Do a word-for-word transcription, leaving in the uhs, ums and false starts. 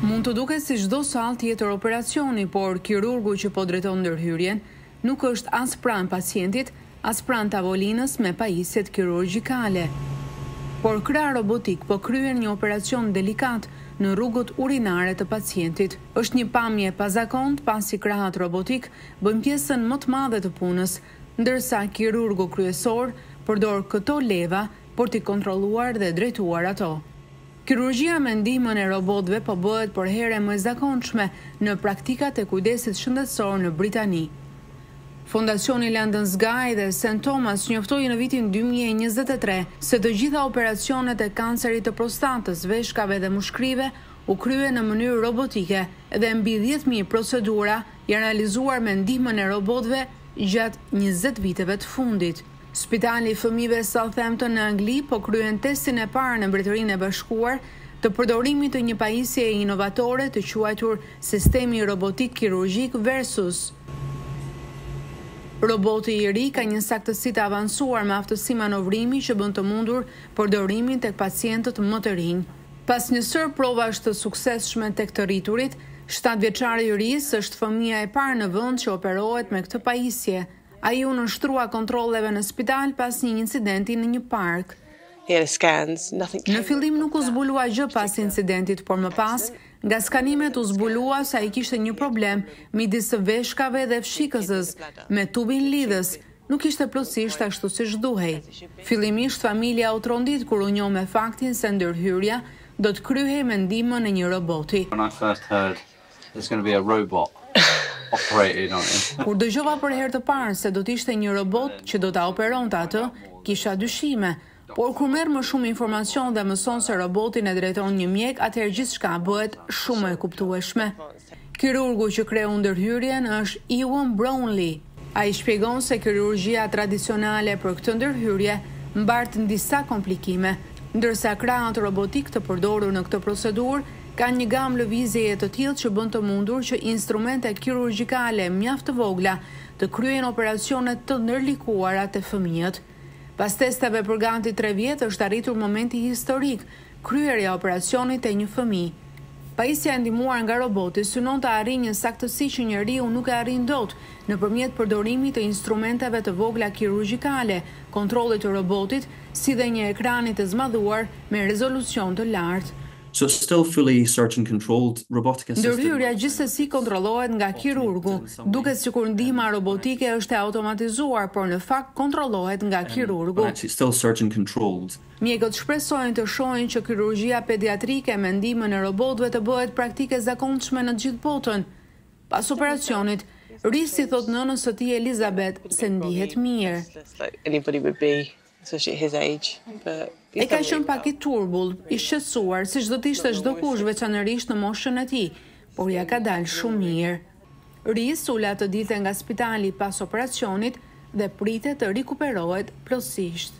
Mund të duket si çdo sallë tjetër operacioni, por kirurgu që po drejton ndërhyrjen nuk është as pranë pacientit, as pranë tavolinës me pajisjet kirurgjikale. Por krah robotik po kryen një operacion delikat në rrugët urinare të pacientit. Është një pamje e pazakontë pasi krahat robotik bëjnë pjesën më të madhe të punës, ndërsa kirurgu kryesor përdor këto leva për t'i kontrolluar dhe drejtuar ato. Kirurgjia me ndihmën e robotëve po bëhet për herë më e zakonshme në praktikat e kujdesit shëndetësor në Britani. Fondacioni London Sky dhe Saint Thomas njoftoi në vitin dy mijë e njëzet e tre se të gjitha operacionet e kancerit të prostatës, veshkave dhe mushkrive u kryen në mënyrë robotike dhe mbi dhjetë mijë procedura janë realizuar me ndihmën e robotëve gjatë njëzet viteve të fundit. Spitali i fëmijëve Southampton në Angli po kryen testin e parë në Mbretërinë e Bashkuar të përdorimit të një pajisje inovatore të quajtur sistemi robotik kirurgjik Versus. Roboti i ri ka një saktësi të avancuar me aftësi manovrimi që bën të mundur përdorimin tek pacientët më të rinj. Pas një sër provash të suksesshme tek të rriturit, shtatë vjeçari i ris është fëmia e parë në vend që operohet me këtë pajisje. Ai u nënshtrua kontrolleve në spital pas një incidenti në një park. Në fillim nuk u zbulua gjë pas incidentit, por më pas, nga skanimet u zbulua se ai kishte një problem midis veshkave dhe fshikësës me tubin lidhës. Nuk ishte plotësisht ashtu siç duhej. Fillimisht familja u trondit kur u njoh me faktin se ndërhyrja do të kryhej me ndihmën e një roboti. Kur dëgjova për herë të parë se do të ishte një robot që do ta operonte atë, kisha dyshime, por kur merr më shumë informacion dhe mëson se robotin e drejton një mjek, atëherë gjithçka bëhet shumë e kuptueshme. Kirurgu që kreu ndërhyrjen është Ewan Brownlee. Ai shpjegon se kirurgjia tradicionale për këtë ndërhyrje mbart në disa komplikime, ndërsa krahat robotik të përdorur në këtë procedurë ka një gamë lëvizjeje të tillë që bën të mundur që instrumente kirurgjikale mjaft të vogla të kryejnë operacione të ndërlikuara te fëmijët. Pas testeve për ganti tre vjet është arritur momenti historik, kryerja e operacionit te një fëmijë. Pajisja e ndihmuar nga roboti synon të arrijë një saktësi që njeriu nuk e arrin dot nëpërmjet përdorimit të instrumenteve të vogla kirurgjikale, kontrollit të robotit, si dhe një ekrani të zmadhuar me rezolucion të lartë. So it's still fully surgeon controlled robotic assisted. Ndërhyrja gjithsesi kontrollohet nga kirurgu, duket sikur ndihma robotike është e automatizuar, por në fakt kontrollohet nga kirurgu. But it's still surgeon controlled. Mjekët shpresojnë të shohin që kirurgjia pediatrike me ndihmën e robotëve të bëhet praktike zakonshme në të gjithë botën. Pas operacionit, risi thot nënës së tij Elizabeth se ndihet mirë. Especially at his age, but E ka qenë pak i turbull, i shqetësuar, siç do të ishte çdo kush, veçanërisht në moshën e tij, por ja ka dalë shumë mirë. Rhys u la të dilte nga spitali pas operacionit dhe pritet të rikuperohet plotësisht.